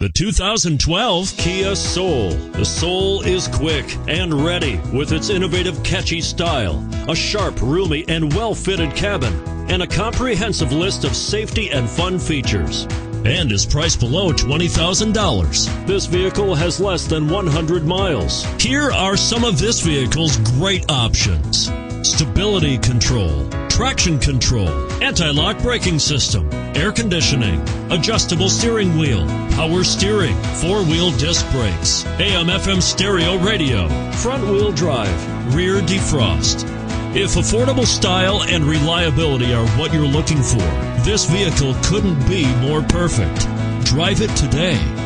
The 2012 Kia Soul. The Soul is quick and ready with its innovative, catchy style, a sharp, roomy, and well-fitted cabin, and a comprehensive list of safety and fun features. And is priced below $20,000. This vehicle has less than 100 miles. Here are some of this vehicle's great options: stability control, traction control, anti-lock braking system, air conditioning, adjustable steering wheel, power steering, four-wheel disc brakes, AM/FM stereo radio, front-wheel drive, rear defrost. If affordable style and reliability are what you're looking for, this vehicle couldn't be more perfect. Drive it today.